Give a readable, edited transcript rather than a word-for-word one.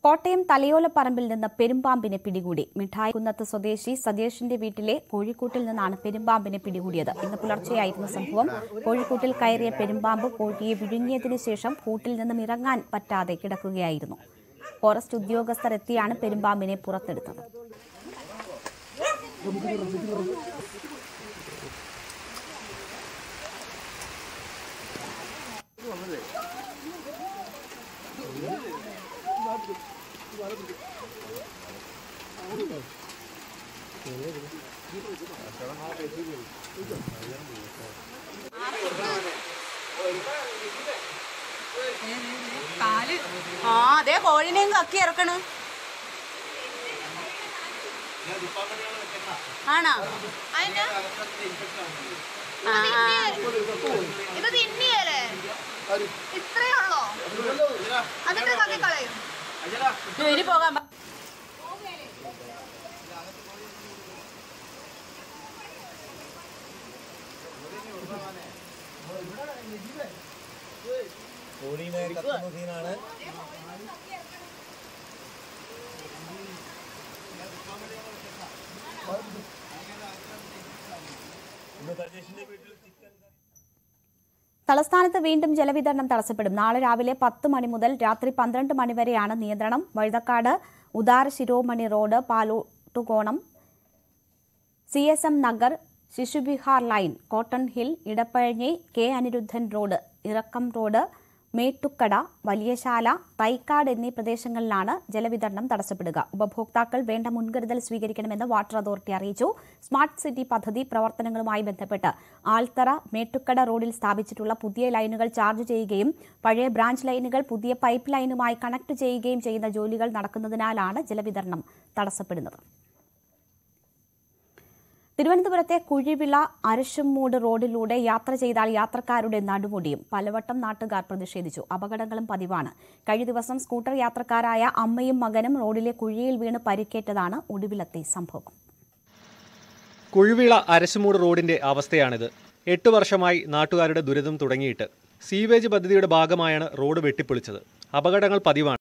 കോട്ടയം തലയോലപ്പറമ്പിൽ നിന്ന് പെരുമ്പാമ്പിനെ പിടികൂടി. മിഠായിക്കുന്നത്ത് സ്വദേശി സതീഷിന്റെ വീട്ടിലെ കോഴിക്കൂട്ടിൽ നിന്നാണ് പെരുമ്പാമ്പിനെ പിടികൂടിയത്. ഇന്ന് പുലർച്ചെയായിരുന്നു സംഭവം. കോഴിക്കൂട്ടിൽ കയറിയ പെരുമ്പാമ്പ് കോഴിയെ വിഴുങ്ങിയതിനു ശേഷം കൂട്ടിൽ നിന്നും ഇറങ്ങാൻ പറ്റാതെ കിടക്കുകയായിരുന്നു. ഫോറസ്റ്റ് ഉദ്യോഗസ്ഥർ എത്തിയാണ് പെരുമ്പാമ്പിനെ പുറത്തെടുത്തത്. അതെ കോഴിനെയും കക്കി ഇറക്കണ് ആണോ? ഇത് തിന്നിയല്ലേ? ഇത്രയേ ഉള്ളോ? അതിന്റെ കക്കി കളയും. ഇനി പോകാൻ തലസ്ഥാനത്ത് വീണ്ടും ജലവിതരണം തടസ്സപ്പെടും. നാളെ രാവിലെ 10 മണി മുതൽ രാത്രി 12 മണി വരെയാണ് നിയന്ത്രണം. Vazhuthacaud Udar Shiromani road, Palottukonam, CSM Nagar, Shishuvihar lane, cotton hill, Edappazhanji, K Aniruddhan road, Irakkam road, Mettukkada, Valiyasala, Thycaud എന്നീ പ്രദേശങ്ങളിലാണ് ജലവിതരണം തടസ്സപ്പെടുക. ഉപഭോക്താക്കൾ വേണ്ട മുൻകരുതൽ സ്വീകരിക്കണമെന്ന് വാട്ടർ അതോറിറ്റി അറിയിച്ചു. സ്മാർട്ട് സിറ്റി പദ്ധതി പ്രവർത്തനങ്ങളുമായി ബന്ധപ്പെട്ട് ആൽത്തറ, മേട്ടുക്കട റോഡിൽ സ്ഥാപിച്ചിട്ടുള്ള പുതിയ ലൈനുകൾ ചാർജ് ചെയ്യുകയും പഴയ ബ്രാഞ്ച് ലൈനുകൾ പുതിയ പൈപ്പ് ലൈനുമായി കണക്ട് ചെയ്യുകയും ചെയ്യുന്ന ജോലികൾ നടക്കുന്നതിനാലാണ് ജലവിതരണം തടസ്സപ്പെടുന്നത്. തിരുവനന്തപുരത്തെ കുഴിവിള അരശുംമൂട് റോഡിലൂടെ യാത്ര ചെയ്താൽ യാത്രക്കാരുടെ നടുമുടിയും. പലവട്ടം നാട്ടുകാർ പ്രതിഷേധിച്ചു. അപകടങ്ങളും പതിവാണ്. കഴിഞ്ഞ ദിവസം സ്കൂട്ടർ യാത്രക്കാരായ അമ്മയും മകനും റോഡിലെ കുഴിയിൽ വീണ് പരിക്കേറ്റതാണ് ഒടുവിലത്തെ സംഭവം. കുഴിവിള അരശുമൂട് റോഡിന്റെ അവസ്ഥയാണിത്. 8 വർഷമായി നാട്ടുകാരുടെ ദുരിതം തുടങ്ങിയിട്ട്. സീവേജ് പദ്ധതിയുടെ ഭാഗമായാണ് റോഡ് വെട്ടിപ്പൊളിച്ചത്. അപകടങ്ങൾ പതിവാണ്.